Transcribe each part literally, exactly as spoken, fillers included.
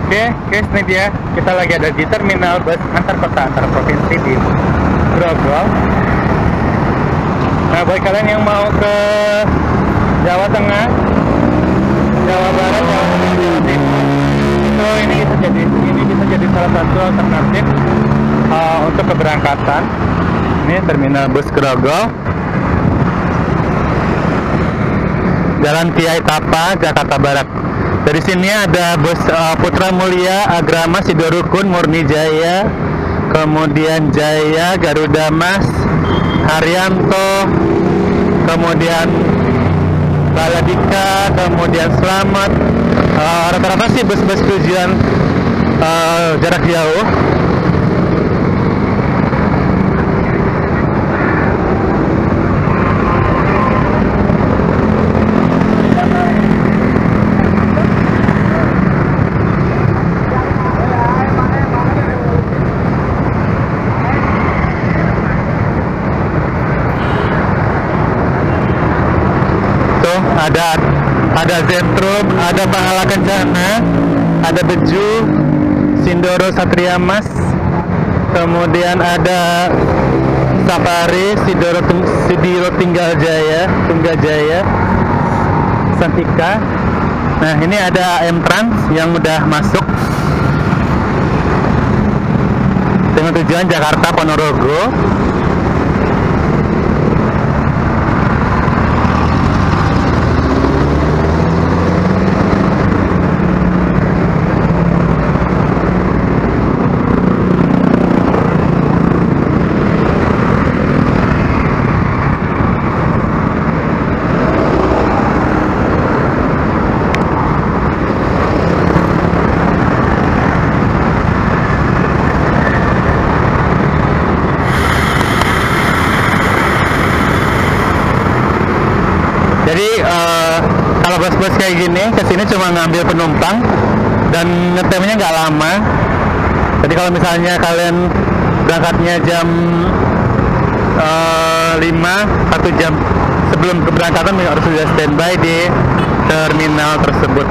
Oke, guys, ini dia. Kita lagi ada di terminal bus antar kota antar provinsi di Grogol. Nah, buat kalian yang mau ke Jawa Tengah, Jawa Barat, Jawa Tengah, Jawa Timur, itu ini bisa jadi ini bisa jadi salah satu alternatif uh, untuk keberangkatan. Ini terminal bus Grogol, Jalan Kiai Tapa, Jakarta Barat. Dari sini ada bus uh, Putra Mulia, Agrama, Sidorukun, Murni Jaya, kemudian Jaya, Garuda Mas, Haryanto, kemudian Baladika, kemudian Selamat. Uh, rata-rata sih bus-bus tujuan uh, jarak jauh. ada ada Zetrum, ada Pahala Kencana, ada Beju, Sindoro Satria Mas, kemudian ada Safari, Sidoro Sidiro Tinggal Jaya, Tunggal Jaya, Santika. Nah, ini ada A M Trans yang udah masuk dengan tujuan Jakarta Ponorogo. Jadi uh, kalau bus-bus kayak gini kesini cuma ngambil penumpang dan ngetemnya nggak lama. Jadi kalau misalnya kalian berangkatnya jam uh, lima, satu jam sebelum keberangkatan harus sudah standby di terminal tersebut.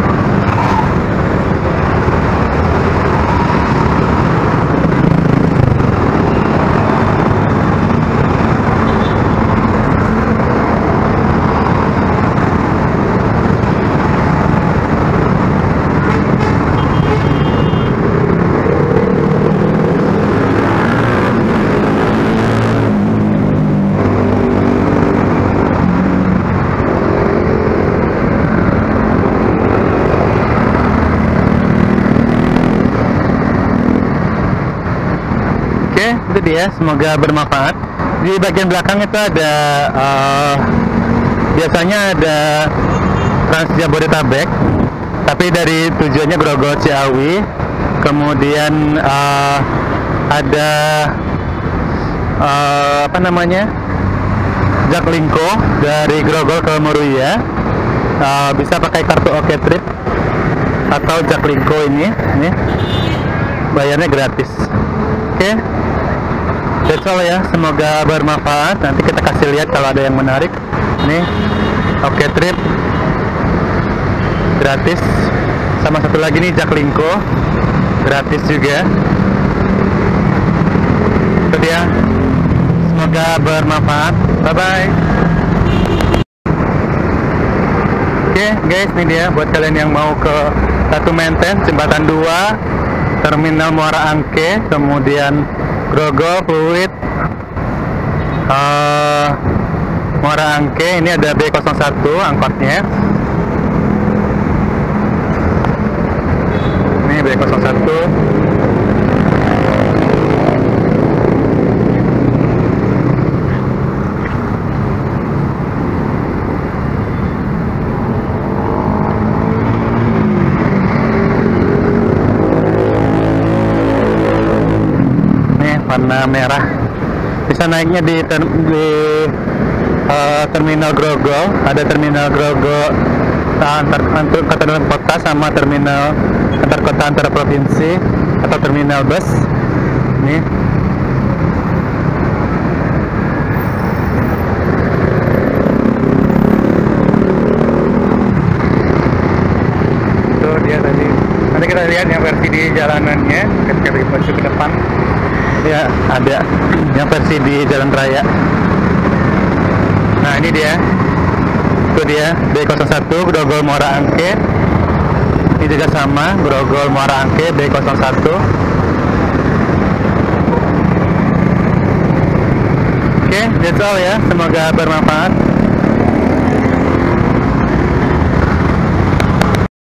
Itu dia, semoga bermanfaat. Di bagian belakang itu ada uh, biasanya ada Trans Jabodetabek, tapi dari tujuannya Grogol Ciawi. Kemudian uh, ada uh, apa namanya Jaklingko dari Grogol ke Meruya. Uh, bisa pakai kartu Oke Trip atau Jaklingko ini, ini bayarnya gratis. Oke. Okay. That's all ya, semoga bermanfaat. Nanti kita kasih lihat kalau ada yang menarik. Nih, Oke Trip gratis. Sama satu lagi nih Jaklingko gratis juga. Itu dia. Semoga bermanfaat. Bye bye. Oke guys, ini dia buat kalian yang mau ke Ratu Menten, Jembatan dua, Terminal Muara Angke, kemudian Grogol, Fluid, uh, Muara Angke. Ini ada B nol satu angkotnya. Ini B nol satu. Warna merah. Bisa naiknya di, ter di uh, terminal Grogol. Ada terminal Grogol antar, antar kota dalam kota sama terminal antar kota antar provinsi atau terminal bus. Ini. Itu dia tadi. Nanti kita lihat yang di jalanannya ketika maju ke depan ya ada yang versi di jalan raya. Nah ini dia, itu dia B nol satu Grogol Muara Angke. Ini juga sama, Grogol Muara Angke B nol satu. Oke, that's all ya, semoga bermanfaat.